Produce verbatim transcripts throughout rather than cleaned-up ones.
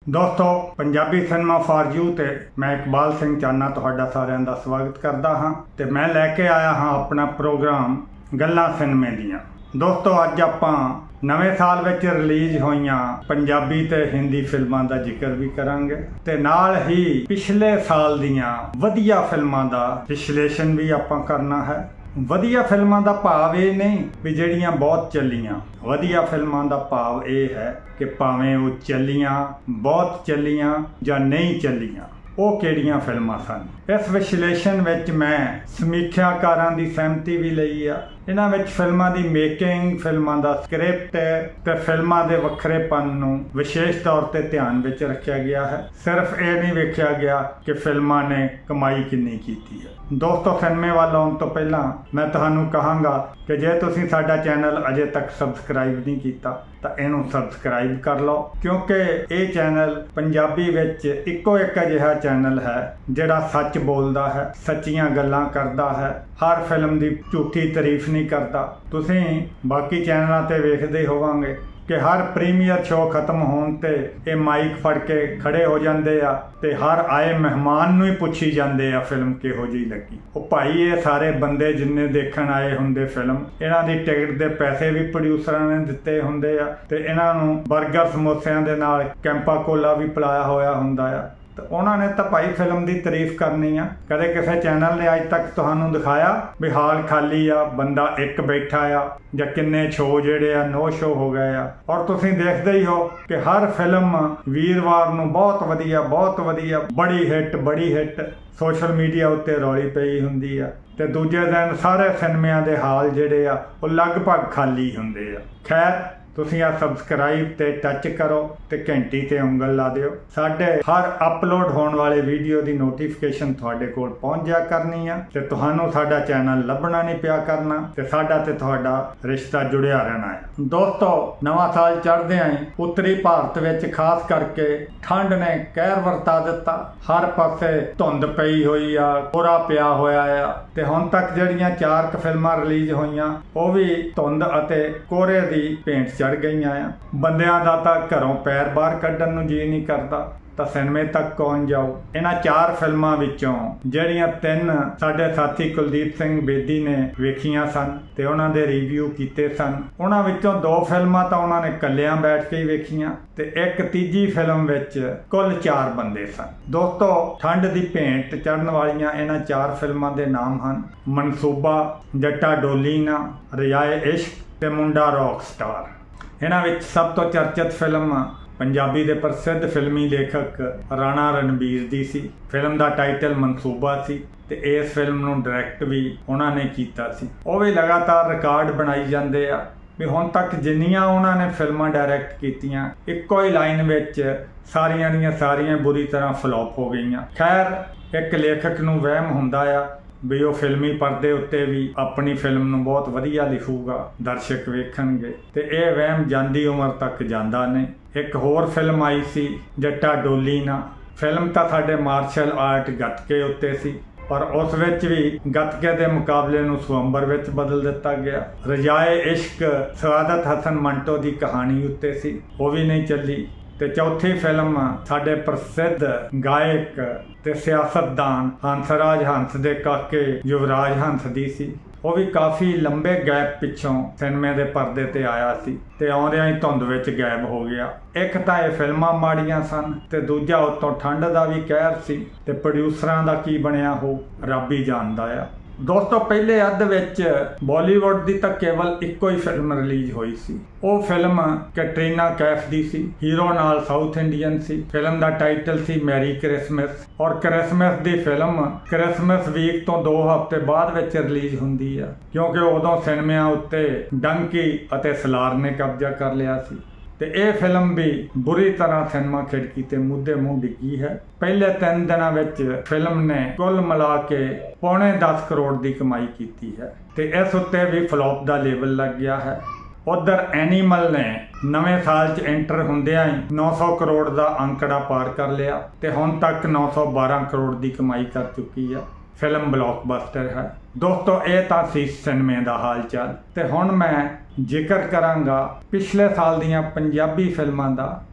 दोस्तों Punjabi cinema for you ते मैं इकबाल सिंह चान्ना तुहाडा सारिਆਂ ਦਾ स्वागत करता हाँ ते मैं लैके आया हाँ अपना प्रोग्राम गल्लां सिनेमे दियां। दोस्तों अज आपां नवे साल विच रिलीज होईयां पंजाबी ते हिंदी फिल्मां दा जिक्र भी करांगे ते नाल ही पिछले साल दियां वधिया फिल्मां दा विश्लेषण भी आपां करना है। वधिया फिल्मां दा भाव ये नहीं भी ਜਿਹੜੀਆਂ बहुत ਚੱਲੀਆਂ। वधिया फिल्मां दा भाव ये है कि भावें वो ਚੱਲੀਆਂ बहुत ਚੱਲੀਆਂ ਜਾਂ नहीं ਚੱਲੀਆਂ ਉਹ ਕਿਹੜੀਆਂ ਫਿਲਮਾਂ ਸਨ। इस विश्लेषण विच मैं समीक्षाकारां दी सहमति भी लई आ। इन्हां विच फिल्मां दी मेकिंग, फिल्मां दा स्क्रिप्ट ते फिल्मां दे वखरेपन नूं विशेष तौर ते ध्यान विच रखिया गया है। सिर्फ ये नहीं वेखिया गया कि फिल्मां ने कमाई किन्नी कीती है। दोस्तों सिनेमे वाल आउण तो पहलां मैं तुहानूं कहांगा कि जे तुसीं साडा चैनल अजे तक सबसक्राइब नहीं कीता ਤਾਂ ਇਹਨੂੰ ਸਬਸਕ੍ਰਾਈਬ ਕਰ ਲਓ क्योंकि ਇਹ ਚੈਨਲ ਪੰਜਾਬੀ ਵਿੱਚ ਇੱਕੋ ਇੱਕ ਅਜਿਹਾ ਚੈਨਲ ਹੈ ਜਿਹੜਾ ਸੱਚ ਬੋਲਦਾ ਹੈ, ਸੱਚੀਆਂ ਗੱਲਾਂ ਕਰਦਾ ਹੈ, ਹਰ ਫਿਲਮ ਦੀ ਝੂਠੀ ਤਾਰੀਫ ਨਹੀਂ ਕਰਦਾ। ਤੁਸੀਂ ਬਾਕੀ ਚੈਨਲਾਂ ਤੇ ਵੇਖਦੇ ਹੋਵਾਂਗੇ कि हर प्रीमियर शो खत्म होने ते ये माइक फड़ के खड़े हो जाते आ ते हर आए मेहमान नूं ही पुछी जाते आ फिल्म किहो जी लगी। वो भाई ये सारे बंदे जिन्ने देखण आए हुंदे फिल्म, इन्हां दी टिकट दे पैसे भी प्रोड्यूसरां ने दिते हुंदे आ ते इन्हां नूं बर्गर समोसिਆਂ दे नाल कैंपा कोला भी पिलाया होया हुंदा आ। उन्होंने तो भाई फिल्म की तारीफ करनी आ। कदे किसी चैनल ने अज तक तुहानूं दिखाया भी हाल खाली आ, बंदा एक बैठा आ या किन्ने शो जेड़े आ नो शो हो गए आ। और तुसीं देखदे ही हो कि हर फिल्म वीरवार नूं बहुत वधिया बहुत वधिया बड़ी हिट बड़ी हिट सोशल मीडिया उत्ते रौली पई हुंदी आ ते दूजे दिन सारे सिनेमिਆਂ ਦੇ हाल जेड़े आ वो लगभग खाली हुंदे आ। खैर ਤੁਸੀਂ ਆ ਸਬਸਕ੍ਰਾਈਬ ਤੇ ਟੱਚ ਕਰੋ ਤੇ ਘੰਟੀ ਤੇ ਉਂਗਲ ਲਾ ਦਿਓ। ਸਾਡੇ ਹਰ ਅਪਲੋਡ ਹੋਣ ਵਾਲੇ ਵੀਡੀਓ ਦੀ ਨੋਟੀਫਿਕੇਸ਼ਨ ਤੁਹਾਡੇ ਕੋਲ ਪਹੁੰਚ ਜਾ ਕਰਨੀ ਆ ਤੇ ਤੁਹਾਨੂੰ ਸਾਡਾ ਚੈਨਲ ਲੱਭਣਾ ਨਹੀਂ ਪਿਆ ਕਰਨਾ ਤੇ ਸਾਡਾ ਤੇ ਤੁਹਾਡਾ ਰਿਸ਼ਤਾ ਜੁੜਿਆ ਰਹਿਣਾ ਹੈ। ਦੋਸਤੋ ਨਵਾਂ ਸਾਲ ਚੜ੍ਹਦੇ ਆਂ ਉੱਤਰੀ ਭਾਰਤ ਵਿੱਚ ਖਾਸ ਕਰਕੇ ਠੰਡ ਨੇ ਕਹਿਰ ਵਰਤਾ ਦਿੱਤਾ। ਹਰ ਪਾਸੇ ਧੁੰਦ ਪਈ ਹੋਈ ਆ, ਕੋਰਾ ਪਿਆ ਹੋਇਆ ਆ ਤੇ ਹੁਣ ਤੱਕ ਜਿਹੜੀਆਂ ਚਾਰ ਕ ਫਿਲਮਾਂ ਰਿਲੀਜ਼ ਹੋਈਆਂ ਉਹ ਵੀ ਧੁੰਦ ਅਤੇ ਕੋਰੇ ਦੀ ਭੇਂਟ ਚੜ ਗਈਆਂ ਆ। ਬੰਦਿਆਂ ਦਾ ਤਾਂ ਘਰੋਂ ਪੈਰ ਬਾਹਰ ਕੱਢਣ ਨੂੰ ਜੀ ਨਹੀਂ ਕਰਦਾ ਤਾਂ ਸਿਨੇਮੇ ਤੱਕ ਕੌਣ ਜਾਊ। ਇਹਨਾਂ ਚਾਰ ਫਿਲਮਾਂ ਵਿੱਚੋਂ ਜਿਹੜੀਆਂ ਤਿੰਨ ਸਾਡੇ ਸਾਥੀ ਕੁਲਦੀਪ ਸਿੰਘ ਬੇਦੀ ਨੇ ਵੇਖੀਆਂ ਸਨ ਤੇ ਉਹਨਾਂ ਦੇ ਰਿਵਿਊ ਕੀਤੇ ਸਨ, ਉਹਨਾਂ ਵਿੱਚੋਂ ਦੋ ਫਿਲਮਾਂ ਤਾਂ ਉਹਨਾਂ ਨੇ ਇਕੱਲਿਆਂ ਬੈਠ ਕੇ ਹੀ ਵੇਖੀਆਂ ਤੇ ਇੱਕ ਤੀਜੀ ਫਿਲਮ ਵਿੱਚ ਕੁੱਲ ਚਾਰ ਬੰਦੇ ਸਨ। ਦੋਸਤੋ ਠੰਡ ਦੀ ਭੇਂਟ ਚੜ੍ਹਨ ਵਾਲੀਆਂ ਇਹਨਾਂ ਚਾਰ ਫਿਲਮਾਂ ਦੇ ਨਾਮ ਹਨ ਮਨਸੂਬਾ, ਜੱਟਾ ਡੋਲੀ ਨਾ, ਰਜਾਏ ਇਸ਼ਕ ਤੇ ਮੁੰਡਾ ਰੌਕ ਸਟਾਰ। ਇਹਨਾਂ ਵਿੱਚ ਸਭ ਤੋਂ ਚਰਚਿਤ ਫਿਲਮ ਪੰਜਾਬੀ ਦੇ ਪ੍ਰਸਿੱਧ ਫਿਲਮੀ ਲੇਖਕ ਰਾਣਾ ਰਣਬੀਰ ਦੀ ਸੀ। ਫਿਲਮ ਦਾ ਟਾਈਟਲ ਮਨਸੂਬਾ ਸੀ ਤੇ ਇਸ ਫਿਲਮ ਨੂੰ ਡਾਇਰੈਕਟ ਵੀ ਉਹਨਾਂ ਨੇ ਕੀਤਾ ਸੀ। ਉਹ ਵੀ ਲਗਾਤਾਰ ਰਿਕਾਰਡ ਬਣਾਈ ਜਾਂਦੇ ਆ ਵੀ ਹੁਣ ਤੱਕ ਜਿੰਨੀਆਂ ਉਹਨਾਂ ਨੇ ਫਿਲਮਾਂ ਡਾਇਰੈਕਟ ਕੀਤੀਆਂ ਇੱਕੋ ਹੀ ਲਾਈਨ ਵਿੱਚ ਸਾਰੀਆਂ ਦੀਆਂ ਸਾਰੀਆਂ ਬੁਰੀ ਤਰ੍ਹਾਂ ਫਲੋਪ ਹੋ ਗਈਆਂ। ਖੈਰ ਇੱਕ ਲੇਖਕ ਨੂੰ ਵਹਿਮ ਹੁੰਦਾ ਆ भी वो फिल्मी परदे उत्ते भी अपनी फिल्म नूं बहुत वधिया लिखूगा, दर्शक वेखणगे ते ये वहम जांदी उम्र तक जांदा नहीं। एक होर फिल्म आई सी जट्टा डोली ना। फिल्म तां साडे मार्शल आर्ट गतके उत्ते सी पर उस विच भी गतके दे मुकाबले नूं स्वंबर विच बदल दिता गया। रजाए इश्क सआदत हसन मंटो की कहानी उत्ते सी, वो भी नहीं चली। ਤੇ ਚੌਥੀ ਫਿਲਮ ਸਾਡੇ ਪ੍ਰਸਿੱਧ ਗਾਇਕ ਤੇ ਸਿਆਸਤਦਾਨ ਹੰਸਰਾਜ ਹੰਸ ਦੇ ਕਾਕੇ ਯੁਵਰਾਜ ਹੰਸ ਦੀ ਸੀ। ਉਹ ਵੀ ਕਾਫੀ ਲੰਬੇ ਗੈਪ ਪਿੱਛੋਂ ਸਿਨੇਮੇ ਦੇ ਪਰਦੇ ਤੇ ਆਇਆ ਸੀ ਤੇ ਆਉਂਦਿਆਂ ਹੀ ਧੁੰਦ ਵਿੱਚ ਗਾਇਬ ਹੋ ਗਿਆ। ਇੱਕ ਤਾਂ ਇਹ ਫਿਲਮਾਂ ਮਾੜੀਆਂ ਸਨ ਤੇ ਦੂਜਾ ਉਤੋਂ ਠੰਡ ਦਾ ਵੀ ਕਹਿਰ ਸੀ ਤੇ ਪ੍ਰੋਡਿਊਸਰਾਂ ਦਾ ਕੀ ਬਣਿਆ ਹੋ ਰੱਬ ਹੀ ਜਾਣਦਾ ਆ। ਦੋਸਤੋ ਪਹਿਲੇ ਅੱਧ ਵਿੱਚ ਬਾਲੀਵੁੱਡ ਦੀ ਤਾਂ ਕੇਵਲ ਇੱਕੋ ਹੀ ਫਿਲਮ ਰਿਲੀਜ਼ ਹੋਈ ਸੀ। ਉਹ ਫਿਲਮ ਕੈਟਰੀਨਾ ਕੈਫ ਦੀ ਸੀ, ਹੀਰੋ ਨਾਲ ਸਾਊਥ ਇੰਡੀਅਨ ਸੀ। ਫਿਲਮ ਦਾ ਟਾਈਟਲ ਸੀ ਮੈਰੀ ਕ੍ਰਿਸਮਸ ਔਰ ਕ੍ਰਿਸਮਸ ਦੀ ਫਿਲਮ ਕ੍ਰਿਸਮਸ ਵੀਕ ਤੋਂ ਦੋ ਹਫ਼ਤੇ ਬਾਅਦ ਵਿੱਚ ਰਿਲੀਜ਼ ਹੁੰਦੀ ਆ ਕਿਉਂਕਿ ਉਦੋਂ ਸਿਨੇਮਿਆਂ ਉੱਤੇ ਡੰਕੀ ਅਤੇ ਸਲਾਰ ਨੇ ਕਬਜ਼ਾ ਕਰ ਲਿਆ ਸੀ ਤੇ ਇਹ ਫਿਲਮ ਵੀ ਬੁਰੀ ਤਰ੍ਹਾਂ ਸਿਨੇਮਾ ਖਿੜਕੀ ਤੇ ਮੁੱਦੇ ਮੂੰਹ ਡਿੱਗੀ ਹੈ। ਪਹਿਲੇ ਤਿੰਨ ਦਿਨਾਂ ਵਿੱਚ ਫਿਲਮ ਨੇ ਕੁੱਲ ਮਿਲਾ ਕੇ ਪੌਣੇ ਦਸ ਕਰੋੜ ਦੀ ਕਮਾਈ ਕੀਤੀ ਹੈ ਤੇ ਇਸ ਉੱਤੇ ਵੀ ਫਲੋਪ ਦਾ ਲੇਬਲ ਲੱਗ ਗਿਆ ਹੈ। ਉਧਰ ਐਨੀਮਲ ਨੇ ਨਵੇਂ ਸਾਲ 'ਚ ਐਂਟਰ ਹੁੰਦਿਆਂ ਹੀ ਨੌ ਸੌ ਕਰੋੜ ਦਾ ਅੰਕੜਾ ਪਾਰ ਕਰ ਲਿਆ ਤੇ ਹੁਣ ਤੱਕ ਨੌ ਸੌ ਬਾਰਾਂ ਕਰੋੜ ਦੀ ਕਮਾਈ ਕਰ ਚੁੱਕੀ ਹੈ। ਫਿਲਮ ਬਲੌਕਬਸਟਰ ਹੈ। ਦੋਸਤੋ ਇਹ ਤਾਂ ਸੀ ਸਿਨੇਮੇ ਦਾ ਹਾਲ ਚਾਲ ਤੇ ਹੁਣ ਮੈਂ ਜ਼ਿਕਰ ਕਰਾਂਗਾ ਪਿਛਲੇ ਸਾਲ ਦੀਆਂ ਪੰਜਾਬੀ ਫਿਲਮਾਂ ਦਾ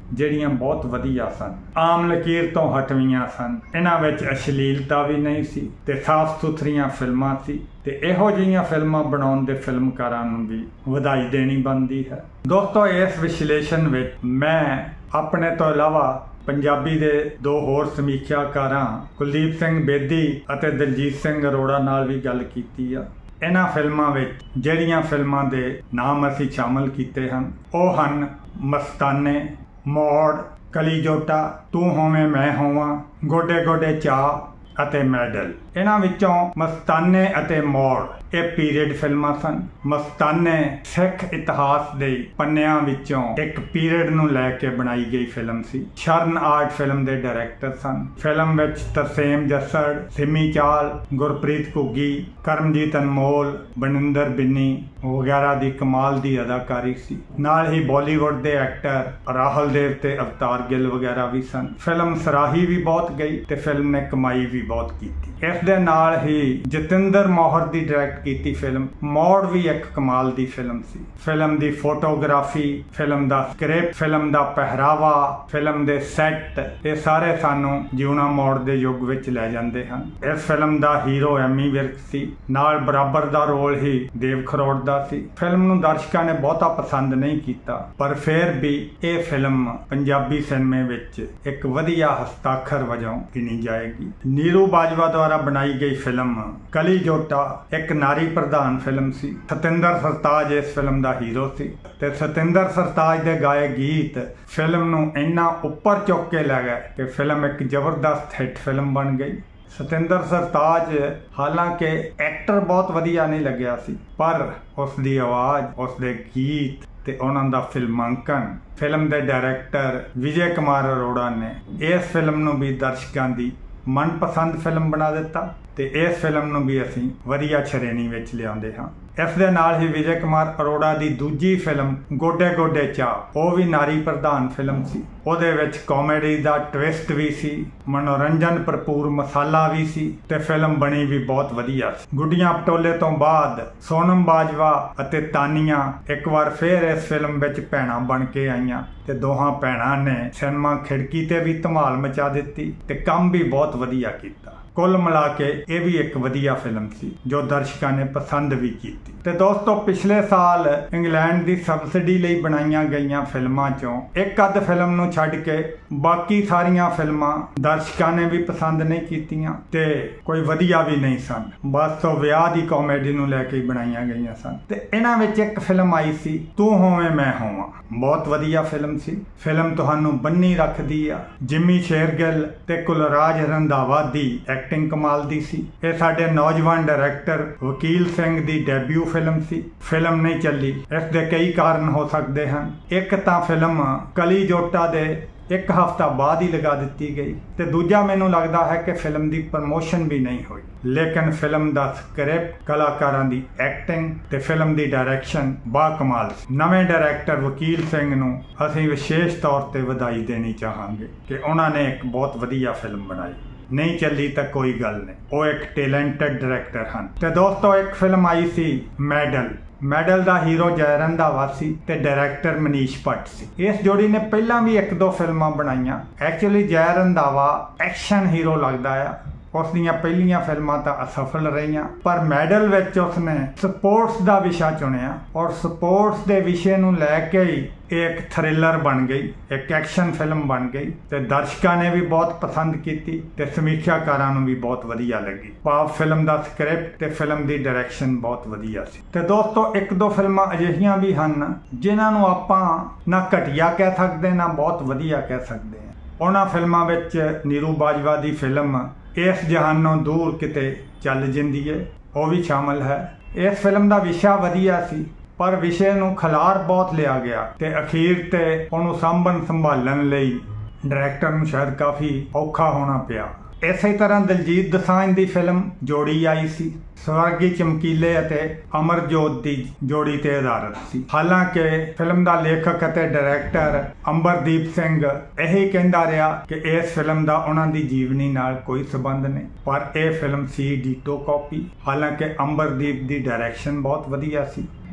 ਜਿਹੜੀਆਂ ਬਹੁਤ ਵਧੀਆ ਸਨ, ਆਮ ਲਕੀਰ ਤੋਂ ਹਟਵੀਆਂ ਸਨ। ਇਹਨਾਂ ਵਿੱਚ ਅਸ਼ਲੀਲਤਾ ਵੀ ਨਹੀਂ ਸੀ ਤੇ ਸਾਫ਼ ਸੁਥਰੀਆਂ ਫਿਲਮਾਂ ਸੀ ਤੇ ਇਹੋ ਜਿਹੀਆਂ ਫਿਲਮਾਂ ਬਣਾਉਣ ਦੇ ਫਿਲਮਕਾਰਾਂ ਨੂੰ ਵੀ ਵਧਾਈ ਦੇਣੀ ਬਣਦੀ ਹੈ। ਦੋਸਤੋ, ਇਸ ਵਿਸ਼ਲੇਸ਼ਣ ਵਿੱਚ ਮੈਂ ਆਪਣੇ ਤੋਂ ਇਲਾਵਾ ਪੰਜਾਬੀ ਦੇ ਦੋ ਹੋਰ ਸਮੀਖਿਆਕਾਰਾਂ ਕੁਲਦੀਪ ਸਿੰਘ ਬੇਦੀ ਅਤੇ ਦਲਜੀਤ ਸਿੰਘ ਅਰੋੜਾ ਨਾਲ ਵੀ ਗੱਲ ਕੀਤੀ ਆ। ਇਹਨਾਂ ਫਿਲਮਾਂ ਵਿੱਚ ਜਿਹੜੀਆਂ ਫਿਲਮਾਂ ਦੇ ਨਾਮ ਅਸੀਂ ਸ਼ਾਮਲ ਕੀਤੇ ਹਨ ਉਹ ਹਨ ਮਸਤਾਨੇ, ਮੋੜ, ਕਲੀ ਜੋਟਾ, ਤੂੰ ਹੋਵੇਂ ਮੈਂ ਹੋਵਾਂ, ਗੋਡੇ ਗੋਡੇ ਚਾਅ ਅਤੇ ਮੈਡਲ। ਇਹਨਾਂ ਵਿੱਚੋਂ ਮਸਤਾਨੇ ਅਤੇ ਮੋੜ ਇਹ ਪੀਰੀਅਡ ਫਿਲਮਾਂ ਸਨ। ਮਸਤਾਨੇ ਸਿੱਖ ਇਤਿਹਾਸ ਦੇ ਪੰਨਿਆਂ ਵਿੱਚੋਂ ਇੱਕ ਪੀਰੀਅਡ ਨੂੰ ਲੈ ਕੇ ਬਣਾਈ ਗਈ ਫਿਲਮ ਸੀ। ਸ਼ਰਨ ਆਰਟ ਫਿਲਮ ਦੇ ਡਾਇਰੈਕਟਰ ਸਨ। ਫਿਲਮ ਵਿੱਚ ਤਰਸੇਮ ਜੱਸੜ, ਸਿਮੀ ਚਾਹਲ, ਗੁਰਪ੍ਰੀਤ ਘੁੱਗੀ, ਕਰਮਜੀਤ ਅਨਮੋਲ, ਬਨਿੰਦਰ ਬਿੰਨੀ ਵਗੈਰਾ ਦੀ ਕਮਾਲ ਦੀ ਅਦਾਕਾਰੀ ਸੀ। ਨਾਲ ਹੀ ਬਾਲੀਵੁੱਡ ਦੇ ਐਕਟਰ ਰਾਹੁਲ ਦੇਵ ਤੇ ਅਵਤਾਰ ਗਿੱਲ ਵਗੈਰਾ ਵੀ ਸਨ। ਫਿਲਮ ਸਰਾਹੀ ਵੀ ਬਹੁਤ ਗਈ ਤੇ ਫਿਲਮ ਨੇ ਕਮਾਈ ਵੀ ਬਹੁਤ ਕੀਤੀ। ਇਸ ਦੇ ਨਾਲ ਹੀ ਜਤਿੰਦਰ ਮੋਹਰ ਦੀ ਡਾਇਰੈਕਟ ਕੀਤੀ ਫਿਲਮ ਮੋੜ ਵੀ ਇੱਕ ਕਮਾਲ ਦੀ ਫਿਲਮ ਸੀ। ਫਿਲਮ ਦੀ ਫੋਟੋਗ੍ਰਾਫੀ, ਫਿਲਮ ਦਾ ਸਕ੍ਰਿਪਟ, ਫਿਲਮ ਦਾ ਪਹਿਰਾਵਾ, ਫਿਲਮ ਦੇ ਸੈੱਟ, ਇਹ ਸਾਰੇ ਸਾਨੂੰ ਜਿਉਣਾ ਮੋੜ ਦੇ ਯੁੱਗ ਵਿੱਚ ਲੈ ਜਾਂਦੇ ਹਨ। ਇਸ ਫਿਲਮ ਦਾ ਹੀਰੋ ਐਮੀ ਵਿਰਕ ਸੀ। ਨਾਲ ਬਰਾਬਰ ਦਾ ਰੋਲ ਹੀ ਦੇਵ ਖਰੋੜ ਦਾ ਸੀ। ਫਿਲਮ ਨੂੰ ਦਰਸ਼ਕਾਂ ਨੇ ਬਹੁਤਾ ਪਸੰਦ ਨਹੀਂ ਕੀਤਾ, ਪਰ ਫਿਰ ਵੀ ਇਹ ਫਿਲਮ ਪੰਜਾਬੀ ਸਿਨੇਮੇ ਵਿੱਚ ਇੱਕ ਵਧੀਆ ਹਸਤਾਖਰ ਵਜੋਂ ਗਿਣੀ ਜਾਏਗੀ। ਨੀਰੂ ਬਾਜਵਾ ਦੁਆਰਾ ਬਣਾਈ ਗਈ ਫਿਲਮ ਕਲੀ ਜੋਟਾ ਇੱਕ ਨਾਰੀ ਪ੍ਰਧਾਨ ਫਿਲਮ ਸੀ। ਸਤਿੰਦਰ ਸਰਤਾਜ ਇਸ ਫਿਲਮ ਦਾ ਹੀਰੋ ਸੀ ਤੇ ਸਤਿੰਦਰ ਸਰਤਾਜ ਦੇ ਗਾਏ ਗੀਤ ਫਿਲਮ ਨੂੰ ਇੰਨਾ ਉੱਪਰ ਚੁੱਕ ਕੇ ਲੈ ਗਏ ਕਿ ਫਿਲਮ ਇੱਕ ਜ਼ਬਰਦਸਤ ਹਿੱਟ ਫਿਲਮ ਬਣ ਗਈ। ਸਤਿੰਦਰ ਸਰਤਾਜ ਹਾਲਾਂਕਿ ਐਕਟਰ ਬਹੁਤ ਵਧੀਆ ਨਹੀਂ ਲੱਗਿਆ ਸੀ, ਪਰ ਉਸ ਦੀ ਆਵਾਜ਼, ਉਸ ਦੇ ਗੀਤ ਤੇ ਉਹਨਾਂ ਦਾ ਫਿਲਮਾਂਕਨ, ਫਿਲਮ ਦੇ ਡਾਇਰੈਕਟਰ ਵਿਜੇ ਕੁਮਾਰ ਅਰੋੜਾ ਨੇ ਇਸ ਫਿਲਮ ਨੂੰ ਵੀ ਦਰਸ਼ਕਾਂ ਦੀ ਮਨਪਸੰਦ ਫਿਲਮ ਬਣਾ ਦਿੱਤਾ ਤੇ ਇਸ ਫਿਲਮ ਨੂੰ ਵੀ ਅਸੀਂ ਵਧੀਆ ਸ਼੍ਰੇਣੀ ਵਿੱਚ ਲਿਆਉਂਦੇ ਹਾਂ। ਇਸ ਦੇ ਨਾਲ ਹੀ ਵਿਜੇ ਕੁਮਾਰ ਅਰੋੜਾ ਦੀ ਦੂਜੀ ਫਿਲਮ ਗੋਡੇ ਗੋਡੇ ਚਾਅ, ਉਹ ਵੀ ਨਾਰੀ ਪ੍ਰਧਾਨ ਫਿਲਮ ਸੀ। ਉਹਦੇ ਵਿੱਚ ਕਾਮੇਡੀ ਦਾ ਟਵਿਸਟ ਵੀ ਸੀ, ਮਨੋਰੰਜਨ ਭਰਪੂਰ ਮਸਾਲਾ ਵੀ ਸੀ ਤੇ ਫਿਲਮ ਬਣੀ ਵੀ ਬਹੁਤ ਵਧੀਆ ਸੀ। ਗੁੱਡੀਆਂ ਪਟੋਲੇ ਤੋਂ ਬਾਅਦ ਸੋਨਮ ਬਾਜਵਾ ਅਤੇ ਤਾਨੀਆ ਇੱਕ ਵਾਰ ਫੇਰ ਇਸ ਫਿਲਮ ਵਿੱਚ ਭੈਣਾਂ ਬਣ ਕੇ ਆਈਆਂ ਤੇ ਦੋਹਾਂ ਭੈਣਾਂ ਨੇ ਸਿਨੇਮਾ ਖਿੜਕੀ ਤੇ ਵੀ ਧਮਾਲ ਮਚਾ ਦਿੱਤੀ ਤੇ ਕੰਮ ਵੀ ਬਹੁਤ ਵਧੀਆ ਕੀਤਾ। ਕੁੱਲ ਮਿਲਾ ਕੇ ਇਹ ਵੀ ਇੱਕ ਵਧੀਆ ਫਿਲਮ ਸੀ ਜੋ ਦਰਸ਼ਕਾਂ ਨੇ ਪਸੰਦ ਵੀ ਕੀਤੀ। ਤੇ ਦੋਸਤੋ, ਪਿਛਲੇ ਸਾਲ ਇੰਗਲੈਂਡ ਦੀ ਸਬਸਿਡੀ ਲਈ ਬਣਾਈਆਂ ਗਈਆਂ ਫਿਲਮਾਂ ਚੋਂ ਇੱਕ ਅੱਧ ਫਿਲਮ ਨੂੰ ਛੱਡ ਕੇ ਬਾਕੀ ਸਾਰੀਆਂ ਫਿਲਮਾਂ ਦਰਸ਼ਕਾਂ ਨੇ ਵੀ ਪਸੰਦ ਨਹੀਂ ਕੀਤੀਆਂ ਤੇ ਕੋਈ ਵਧੀਆ ਵੀ ਨਹੀਂ ਸਨ। ਬਸ ਉਹ ਵਿਆਹ ਦੀ ਕਾਮੇਡੀ ਨੂੰ ਲੈ ਕੇ ਬਣਾਈਆਂ ਗਈਆਂ ਸਨ। ਤੇ ਇਹਨਾਂ ਵਿੱਚ ਇੱਕ ਫਿਲਮ ਆਈ ਸੀ ਤੂੰ ਹੋਵੇਂ ਮੈਂ ਹੋਵਾਂ, ਬਹੁਤ ਵਧੀਆ ਫਿਲਮ ਸੀ। ਫਿਲਮ ਤੁਹਾਨੂੰ ਬੰਨੀ ਰੱਖਦੀ ਆ। ਜਿੰਮੀ ਸ਼ੇਰਗਿੱਲ ਤੇ ਕੁਲਰਾਜ ਰੰਧਾਵਾ ਦੀ ਐਕਟਿੰਗ ਕਮਾਲ ਦੀ ਸੀ। ਇਹ ਸਾਡੇ ਨੌਜਵਾਨ ਡਾਇਰੈਕਟਰ ਵਕੀਲ ਸਿੰਘ ਦੀ ਡੈਬਿਊ ਫਿਲਮ ਸੀ। ਫਿਲਮ ਨਹੀਂ ਚੱਲੀ, ਇਸ ਦੇ ਕਈ ਕਾਰਨ ਹੋ ਸਕਦੇ ਹਨ। ਇੱਕ ਤਾਂ ਫਿਲਮ ਕਲੀ ਜੋਟਾ ਦੇ ਇੱਕ ਹਫ਼ਤਾ ਬਾਅਦ ਹੀ ਲਗਾ ਦਿੱਤੀ ਗਈ ਤੇ ਦੂਜਾ ਮੈਨੂੰ ਲੱਗਦਾ ਹੈ ਕਿ ਫਿਲਮ ਦੀ ਪ੍ਰਮੋਸ਼ਨ ਵੀ ਨਹੀਂ ਹੋਈ। ਲੇਕਿਨ ਫਿਲਮ ਦਾ ਸਕ੍ਰਿਪਟ, ਕਲਾਕਾਰਾਂ ਦੀ ਐਕਟਿੰਗ ਤੇ ਫਿਲਮ ਦੀ ਡਾਇਰੈਕਸ਼ਨ ਬਾ ਕਮਾਲ ਸੀ। ਨਵੇਂ ਡਾਇਰੈਕਟਰ ਵਕੀਲ ਸਿੰਘ ਨੂੰ ਅਸੀਂ ਵਿਸ਼ੇਸ਼ ਤੌਰ ਤੇ ਵਧਾਈ ਦੇਣੀ ਚਾਹਾਂਗੇ ਕਿ ਉਹਨਾਂ ਨੇ ਇੱਕ ਬਹੁਤ ਵਧੀਆ ਫਿਲਮ ਬਣਾਈ। ਨਹੀਂ ਚੱਲੀ ਤਾਂ ਕੋਈ ਗੱਲ ਨਹੀਂ, ਉਹ ਇੱਕ ਟੈਲੈਂਟਡ ਡਾਇਰੈਕਟਰ ਹਨ। ਤੇ ਦੋਸਤੋ, ਇੱਕ ਫਿਲਮ ਆਈ ਸੀ ਮੈਡਲ। ਮੈਡਲ ਦਾ ਹੀਰੋ ਜੈ ਰੰਧਾਵਾ ਸੀ ਤੇ ਡਾਇਰੈਕਟਰ ਮਨੀਸ਼ ਭੱਟ ਸੀ। ਇਸ ਜੋੜੀ ਨੇ ਪਹਿਲਾਂ ਵੀ ਇੱਕ ਦੋ ਫਿਲਮਾਂ ਬਣਾਈਆਂ। ਐਕਚੁਅਲੀ ਜੈ ਰੰਧਾਵਾ ਐਕਸ਼ਨ ਹੀਰੋ ਲੱਗਦਾ ਆ। ਉਸ ਦੀਆਂ ਪਹਿਲੀਆਂ ਫਿਲਮਾਂ ਤਾਂ ਅਸਫਲ ਰਹੀਆਂ, ਪਰ ਮੈਡਲ ਵਿੱਚ ਉਸਨੇ ਸਪੋਰਟਸ ਦਾ ਵਿਸ਼ਾ ਚੁਣਿਆ ਔਰ ਸਪੋਰਟਸ ਦੇ ਵਿਸ਼ੇ ਨੂੰ ਲੈ ਕੇ ਹੀ ਇਹ ਇੱਕ ਥ੍ਰਿਲਰ ਬਣ ਗਈ, ਇੱਕ ਐਕਸ਼ਨ ਫਿਲਮ ਬਣ ਗਈ ਤੇ ਦਰਸ਼ਕਾਂ ਨੇ ਵੀ ਬਹੁਤ ਪਸੰਦ ਕੀਤੀ ਤੇ ਸਮੀਖਿਆਕਾਰਾਂ ਨੂੰ ਵੀ ਬਹੁਤ ਵਧੀਆ ਲੱਗੀ। ਭਾਵ ਫਿਲਮ ਦਾ ਸਕ੍ਰਿਪਟ ਤੇ ਫਿਲਮ ਦੀ ਡਾਇਰੈਕਸ਼ਨ ਬਹੁਤ ਵਧੀਆ ਸੀ। ਤੇ ਦੋਸਤੋ, ਇੱਕ ਦੋ ਫਿਲਮਾਂ ਅਜਿਹੀਆਂ ਵੀ ਹਨ ਜਿਨ੍ਹਾਂ ਨੂੰ ਆਪਾਂ ਨਾ ਘਟੀਆ ਕਹਿ ਸਕਦੇ ਨਾ ਬਹੁਤ ਵਧੀਆ ਕਹਿ ਸਕਦੇ ਹਾਂ। ਉਹਨਾਂ ਫਿਲਮਾਂ ਵਿੱਚ ਨੀਰੂ ਬਾਜਵਾ ਦੀ ਫਿਲਮ ਇਸ ਜਹਾਨੋਂ ਦੂਰ ਕਿਤੇ ਚੱਲ ਜਾਂਦੀ ਏ, ਉਹ ਵੀ ਸ਼ਾਮਲ ਹੈ। ਇਸ ਫਿਲਮ ਦਾ ਵਿਸ਼ਾ ਵਧੀਆ ਸੀ, ਪਰ ਵਿਸ਼ੇ ਨੂੰ ਖਿਲਾਰ ਬਹੁਤ ਲਿਆ ਗਿਆ ਤੇ ਅਖੀਰ ਤੇ ਉਹਨੂੰ ਸਾਂਭਣ ਸੰਭਾਲਣ ਲਈ ਡਾਇਰੈਕਟਰ ਨੂੰ ਸ਼ਾਇਦ ਕਾਫੀ ਔਖਾ ਹੋਣਾ ਪਿਆ। ਇਸੇ ਤਰ੍ਹਾਂ ਦਲਜੀਤ ਦੋਸਾਂਝ ਦੀ ਫਿਲਮ ਜੋੜੀ ਆਈ ਸੀ, ਸਵਰਗੀ ਚਮਕੀਲੇ ਅਤੇ ਅਮਰਜੋਤ ਦੀ ਜੋੜੀ ਤੇ ਆਧਾਰਿਤ ਸੀ। ਹਾਲਾਂਕਿ ਫਿਲਮ ਦਾ ਲੇਖਕ ਅਤੇ ਡਾਇਰੈਕਟਰ ਅੰਬਰਦੀਪ ਸਿੰਘ ਇਹੀ ਕਹਿੰਦਾ ਰਿਹਾ ਕਿ ਇਸ ਫਿਲਮ ਦਾ ਉਹਨਾਂ ਦੀ ਜੀਵਨੀ ਨਾਲ ਕੋਈ ਸੰਬੰਧ ਨਹੀਂ, ਪਰ ਇਹ ਫਿਲਮ ਸੀ ਡੀਟੋ ਕਾਪੀ। ਹਾਲਾਂਕਿ ਅੰਬਰਦੀਪ ਦੀ ਡਾਇਰੈਕਸ਼ਨ ਬਹੁਤ ਵਧੀਆ ਸੀ।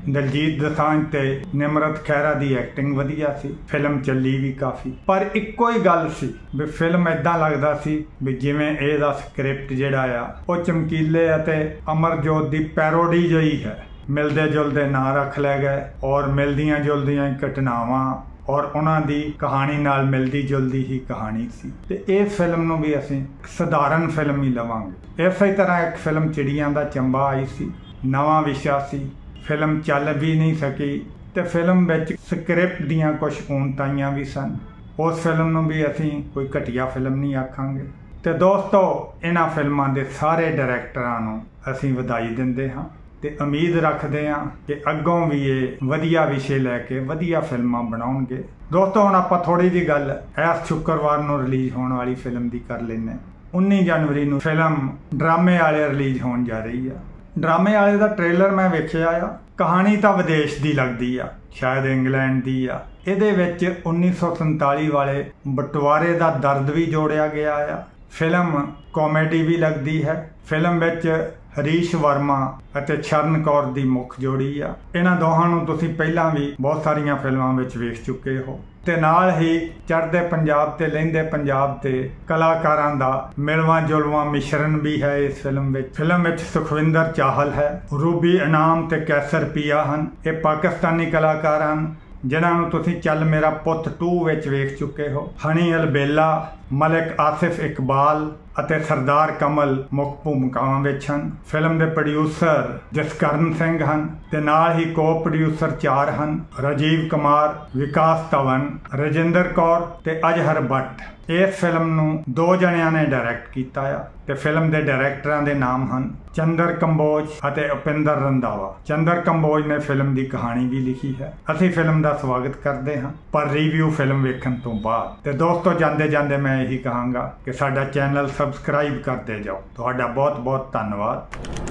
ਦਲਜੀਤ ਦੋਸਾਂਝ ਤੇ ਨਿਮਰਤ ਖਹਿਰਾ ਦੀ ਐਕਟਿੰਗ ਵਧੀਆ ਸੀ। ਫਿਲਮ ਚੱਲੀ ਵੀ ਕਾਫੀ, ਪਰ ਇੱਕੋ ਹੀ ਗੱਲ ਸੀ ਵੀ ਫਿਲਮ ਇਦਾਂ ਲੱਗਦਾ ਸੀ ਵੀ ਜਿਵੇਂ ਇਹਦਾ ਸਕ੍ਰਿਪਟ ਜਿਹੜਾ ਆ ਉਹ ਚਮਕੀਲੇ ਅਤੇ ਅਮਰਜੋਤ ਦੀ ਪੈਰੋਡੀ ਜਿਹੀ ਹੈ। ਮਿਲਦੇ ਜੁਲਦੇ ਨਾਂ ਰੱਖ ਲੈ ਗਏ ਔਰ ਮਿਲਦੀਆਂ ਜੁਲਦੀਆਂ ਘਟਨਾਵਾਂ ਔਰ ਉਹਨਾਂ ਦੀ ਕਹਾਣੀ ਨਾਲ ਮਿਲਦੀ ਜੁਲਦੀ ਹੀ ਕਹਾਣੀ ਸੀ। ਤੇ ਇਸ ਫਿਲਮ ਨੂੰ ਵੀ ਅਸੀਂ ਸਧਾਰਨ ਫਿਲਮ ਹੀ ਲਵਾਂਗੇ। ਇਸੇ ਤਰ੍ਹਾਂ ਇੱਕ ਫਿਲਮ ਚਿੜੀਆਂ ਦਾ ਚੰਬਾ ਆਈ ਸੀ, ਨਵਾਂ ਵਿਸ਼ਾ ਸੀ, ਫਿਲਮ ਚੱਲ ਵੀ ਨਹੀਂ ਸਕੀ ਤੇ ਫਿਲਮ ਵਿੱਚ ਸਕ੍ਰਿਪਟ ਦੀਆਂ ਕੁਝ ਊਣਤਾਈਆਂ ਵੀ ਸਨ। ਉਸ ਫਿਲਮ ਨੂੰ ਵੀ ਅਸੀਂ ਕੋਈ ਘਟੀਆ ਫਿਲਮ ਨਹੀਂ ਆਖਾਂਗੇ। ਤੇ ਦੋਸਤੋ, ਇਹਨਾਂ ਫਿਲਮਾਂ ਦੇ ਸਾਰੇ ਡਾਇਰੈਕਟਰਾਂ ਨੂੰ ਅਸੀਂ ਵਧਾਈ ਦਿੰਦੇ ਹਾਂ ਤੇ ਉਮੀਦ ਰੱਖਦੇ ਹਾਂ ਕਿ ਅੱਗੋਂ ਵੀ ਇਹ ਵਧੀਆ ਵਿਸ਼ੇ ਲੈ ਕੇ ਵਧੀਆ ਫਿਲਮਾਂ ਬਣਾਉਣਗੇ। ਦੋਸਤੋ, ਹੁਣ ਆਪਾਂ ਥੋੜੀ ਜਿਹੀ ਗੱਲ ਇਸ ਸ਼ੁੱਕਰਵਾਰ ਨੂੰ ਰਿਲੀਜ਼ ਹੋਣ ਵਾਲੀ ਫਿਲਮ ਦੀ ਕਰ ਲੈਂਦੇ। ਉੱਨੀ ਜਨਵਰੀ ਨੂੰ ਫਿਲਮ ਡਰਾਮੇ ਵਾਲੇ ਰਿਲੀਜ਼ ਹੋਣ ਜਾ ਰਹੀ ਆ। ਡਰਾਮੇ ਵਾਲੇ ਦਾ ਟ੍ਰੇਲਰ ਮੈਂ ਵੇਖਿਆ ਆ। ਕਹਾਣੀ ਤਾਂ ਵਿਦੇਸ਼ ਦੀ ਲੱਗਦੀ ਆ, ਸ਼ਾਇਦ ਇੰਗਲੈਂਡ ਦੀ ਆ। ਇਹਦੇ ਵਿੱਚ ਉੱਨੀ ਸੌ ਸੰਤਾਲੀ ਵਾਲੇ ਬਟਵਾਰੇ ਦਾ ਦਰਦ ਵੀ ਜੋੜਿਆ ਗਿਆ ਆ। ਫਿਲਮ ਕਾਮੇਡੀ ਵੀ ਲੱਗਦੀ ਹੈ। ਫਿਲਮ ਵਿੱਚ ਹਰੀਸ਼ ਵਰਮਾ ਅਤੇ ਸ਼ਰਨ ਕੌਰ ਦੀ ਮੁੱਖ ਜੋੜੀ ਆ। ਇਹਨਾਂ ਦੋਹਾਂ ਨੂੰ ਤੁਸੀਂ ਪਹਿਲਾਂ ਵੀ ਬਹੁਤ ਸਾਰੀਆਂ ਫਿਲਮਾਂ ਵਿੱਚ ਵੇਖ ਚੁੱਕੇ ਹੋ। ਤੇ ਨਾਲ ਹੀ ਚੜ੍ਹਦੇ ਪੰਜਾਬ ਤੇ ਲਹਿੰਦੇ ਪੰਜਾਬ ਦੇ ਕਲਾਕਾਰਾਂ ਦਾ ਮਿਲਵਾਂ ਜੁਲਵਾਂ ਮਿਸ਼ਰਣ ਵੀ ਹੈ ਇਸ ਫਿਲਮ ਵਿੱਚ। ਫਿਲਮ ਵਿੱਚ ਸੁਖਵਿੰਦਰ ਚਾਹਲ ਹੈ, ਰੂਬੀ ਇਨਾਮ ਤੇ ਕੈਸਰ ਪੀਆ ਹਨ। ਇਹ ਪਾਕਿਸਤਾਨੀ ਕਲਾਕਾਰ ਹਨ ਜਿਨ੍ਹਾਂ ਨੂੰ ਤੁਸੀਂ ਚੱਲ ਮੇਰਾ ਪੁੱਤ ਟੂ ਵਿੱਚ ਵੇਖ ਚੁੱਕੇ ਹੋ। ਹਨੀ ਅਲਬੇਲਾ, ਮਲਿਕ ਆਸਿਫ ਇਕਬਾਲ ਅਤੇ ਸਰਦਾਰ ਕਮਲ ਮੁੱਖ ਭੂਮਿਕਾਵਾਂ ਵਿੱਚ ਹਨ। ਫਿਲਮ ਦੇ ਪ੍ਰੋਡਿਊਸਰ ਜਸਕਰਨ ਸਿੰਘ ਹਨ ਤੇ ਨਾਲ ਹੀ ਕੋ ਪ੍ਰੋਡਿਊਸਰ ਚਾਰ ਹਨ, ਰਾਜੀਵ ਕੁਮਾਰ, ਵਿਕਾਸ ਧਵਨ, ਰਜਿੰਦਰ ਕੌਰ ਤੇ ਅਜਹਰ ਭੱਟ। ਇਸ ਫਿਲਮ ਨੂੰ ਦੋ ਜਣਿਆਂ ਨੇ ਡਾਇਰੈਕਟ ਕੀਤਾ ਆ ਤੇ ਫਿਲਮ ਦੇ ਡਾਇਰੈਕਟਰਾਂ ਦੇ ਨਾਮ ਹਨ ਚੰਦਰ ਕੰਬੋਜ ਅਤੇ ਉਪਿੰਦਰ ਰੰਧਾਵਾ। ਚੰਦਰ ਕੰਬੋਜ ਨੇ ਫਿਲਮ ਦੀ ਕਹਾਣੀ ਵੀ ਲਿਖੀ ਹੈ। ਅਸੀਂ ਫਿਲਮ ਦਾ ਸਵਾਗਤ ਕਰਦੇ ਹਾਂ, ਪਰ ਰਿਵਿਊ ਫਿਲਮ ਵੇਖਣ ਤੋਂ ਬਾਅਦ। ਤੇ ਦੋਸਤੋ, ਜਾਂਦੇ ਜਾਂਦੇ ਮੈਂ ਇਹੀ ਕਹਾਂਗਾ ਕਿ ਸਾਡਾ ਚੈਨਲ ਸਬਸਕ੍ਰਾਈਬ ਕਰਦੇ ਜਾਓ। ਤੁਹਾਡਾ ਬਹੁਤ ਬਹੁਤ ਧੰਨਵਾਦ।